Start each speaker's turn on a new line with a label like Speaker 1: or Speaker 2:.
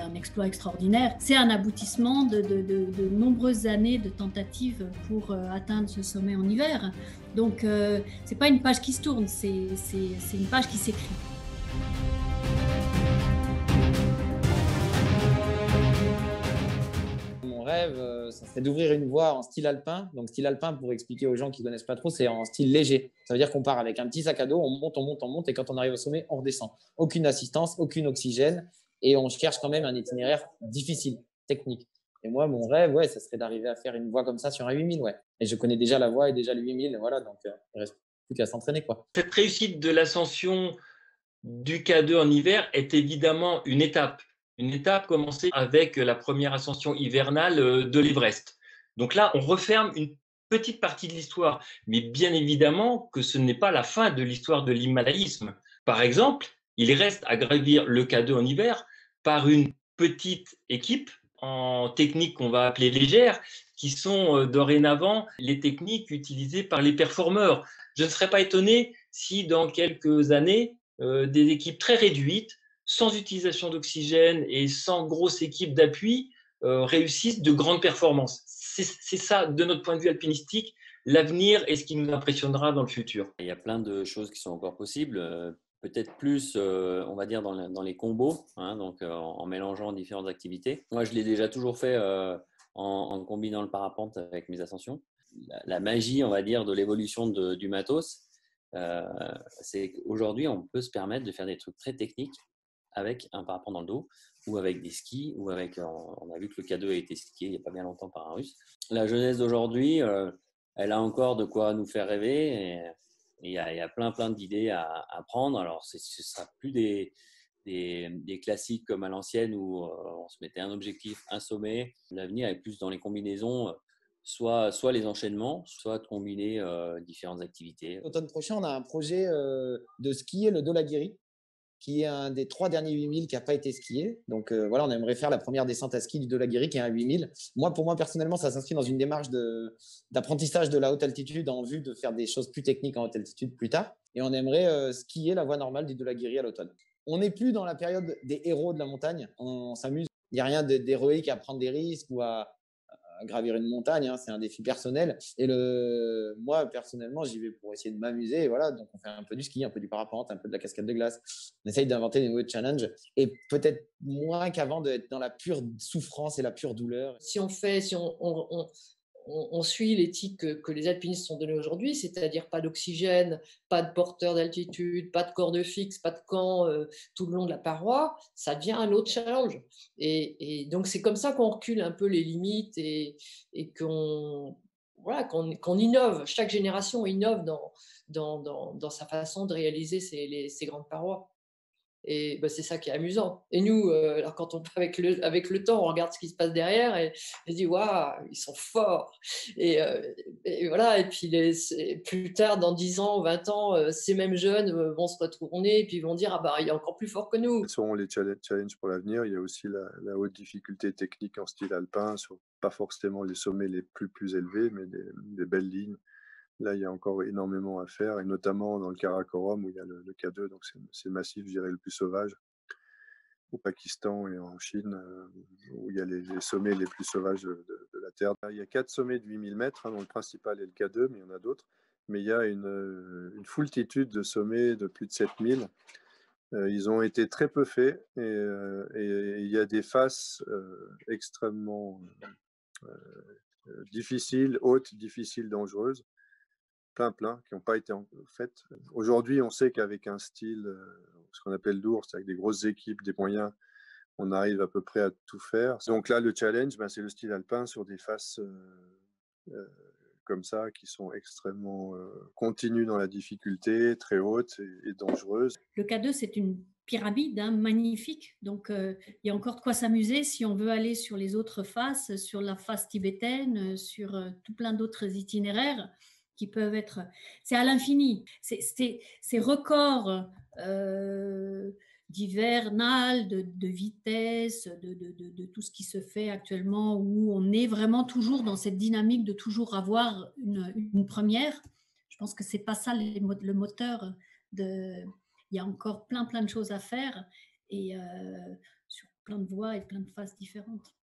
Speaker 1: un exploit extraordinaire. C'est un aboutissement de nombreuses années de tentatives pour atteindre ce sommet en hiver. Donc, c'est pas une page qui se tourne, c'est une page qui s'écrit.
Speaker 2: Mon rêve, ça serait d'ouvrir une voie en style alpin. Donc, style alpin, pour expliquer aux gens qui ne connaissent pas trop, c'est en style léger. Ça veut dire qu'on part avec un petit sac à dos, on monte, on monte, on monte, et quand on arrive au sommet, on redescend. Aucune assistance, aucun oxygène, et on cherche quand même un itinéraire difficile, technique. Et moi, mon rêve, ouais, ça serait d'arriver à faire une voie comme ça sur un 8000, ouais. Et je connais déjà la voie et déjà le 8000, voilà, donc il ne reste plus qu'à s'entraîner, quoi.
Speaker 3: Cette réussite de l'ascension du K2 en hiver est évidemment une étape. Une étape commencée avec la première ascension hivernale de l'Everest. Donc là, on referme une petite partie de l'histoire. Mais bien évidemment que ce n'est pas la fin de l'histoire de l'himalayisme. Par exemple, il reste à gravir le K2 en hiver par une petite équipe en technique qu'on va appeler légère, qui sont dorénavant les techniques utilisées par les performeurs. Je ne serais pas étonné si dans quelques années, des équipes très réduites, sans utilisation d'oxygène et sans grosse équipe d'appui, réussissent de grandes performances. C'est ça, de notre point de vue alpinistique, l'avenir et ce qui nous impressionnera dans le futur.
Speaker 4: Il y a plein de choses qui sont encore possibles, peut-être plus, on va dire, dans les combos, hein, donc en mélangeant différentes activités. Moi, je l'ai déjà toujours fait en combinant le parapente avec mes ascensions. La magie, on va dire, de l'évolution du matos, c'est qu'aujourd'hui, on peut se permettre de faire des trucs très techniques avec un parapente dans le dos ou avec des skis ou avec, on a vu que le K2 a été skié il n'y a pas bien longtemps par un Russe. La jeunesse d'aujourd'hui, elle a encore de quoi nous faire rêver et il y a plein d'idées à prendre. Alors, ce ne sera plus des classiques comme à l'ancienne où on se mettait un objectif, un sommet. L'avenir est plus dans les combinaisons, soit les enchaînements, soit de combiner différentes activités.
Speaker 2: L'automne prochain, on a un projet de skier le Dhaulagiri, qui est un des 3 derniers 8000 qui n'a pas été skié. Donc voilà, on aimerait faire la première descente à ski du Dhaulagiri, qui est un 8000. Pour moi, personnellement, ça s'inscrit dans une démarche d'apprentissage de la haute altitude en vue de faire des choses plus techniques en haute altitude plus tard. Et on aimerait skier la voie normale du Dhaulagiri à l'automne. On n'est plus dans la période des héros de la montagne. On s'amuse. Il n'y a rien d'héroïque à prendre des risques ou à gravir une montagne, hein, c'est un défi personnel. Et moi, personnellement, j'y vais pour essayer de m'amuser. Voilà, donc on fait un peu du ski, un peu du parapente, un peu de la cascade de glace. On essaye d'inventer des nouveaux challenges et peut-être moins qu'avant d'être dans la pure souffrance et la pure douleur.
Speaker 5: Si on suit l'éthique que les alpinistes sont donnés aujourd'hui, c'est-à-dire pas d'oxygène, pas de porteur d'altitude, pas de corde fixe, pas de camp tout le long de la paroi, ça devient un autre challenge. Et donc, c'est comme ça qu'on recule un peu les limites et qu'on innove. Chaque génération innove dans sa façon de réaliser ces grandes parois. Et c'est ça qui est amusant. Et nous, alors quand on avec le temps, on regarde ce qui se passe derrière et on se dit waouh, ils sont forts. Et voilà. Et puis plus tard, dans 10 ans, 20 ans, ces mêmes jeunes vont se retourner et puis vont dire ah bah il est encore plus fort que nous.
Speaker 6: Quels seront les challenges pour l'avenir? Il y a aussi la haute difficulté technique en style alpin, sur pas forcément les sommets les plus élevés, mais des belles lignes. Là, il y a encore énormément à faire, et notamment dans le Karakoram où il y a le K2, donc c'est massif, je dirais le plus sauvage, au Pakistan et en Chine, où il y a les sommets les plus sauvages de la Terre. Il y a 4 sommets de 8000 mètres, hein, dont le principal est le K2, mais il y en a d'autres. Mais il y a une foultitude de sommets de plus de 7000. Ils ont été très peu faits et il y a des faces extrêmement difficiles, hautes, difficiles, dangereuses. Plein, qui n'ont pas été faites. Aujourd'hui, on sait qu'avec un style, ce qu'on appelle lourd, c'est avec des grosses équipes, des moyens, on arrive à peu près à tout faire. Donc là, le challenge, c'est le style alpin sur des faces comme ça, qui sont extrêmement continues dans la difficulté, très hautes et dangereuses.
Speaker 1: Le K2, c'est une pyramide magnifique. Donc, il y a encore de quoi s'amuser si on veut aller sur les autres faces, sur la face tibétaine, sur tout plein d'autres itinéraires qui peuvent être… C'est à l'infini. Ces records d'hivernal, de vitesse, de tout ce qui se fait actuellement, où on est vraiment toujours dans cette dynamique de toujours avoir une première. Je pense que ce n'est pas ça le moteur de… Il y a encore plein de choses à faire et sur plein de voies et plein de faces différentes.